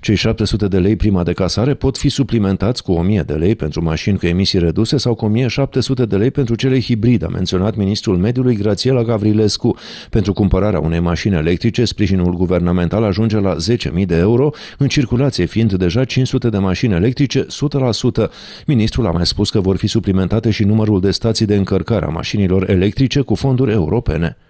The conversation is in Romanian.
Cei 700 de lei prima de casare pot fi suplimentați cu 1000 de lei pentru mașini cu emisii reduse sau cu 1700 de lei pentru cele hibride, a menționat ministrul mediului Grațiela Gavrilescu. Pentru cumpărarea unei mașini electrice, sprijinul guvernamental ajunge la 10.000 de euro, în circulație fiind deja 500 de mașini electrice 100%. Ministrul a mai spus că vor fi suplimentate și numărul de stații de încărcare a mașinilor electrice cu fonduri europene.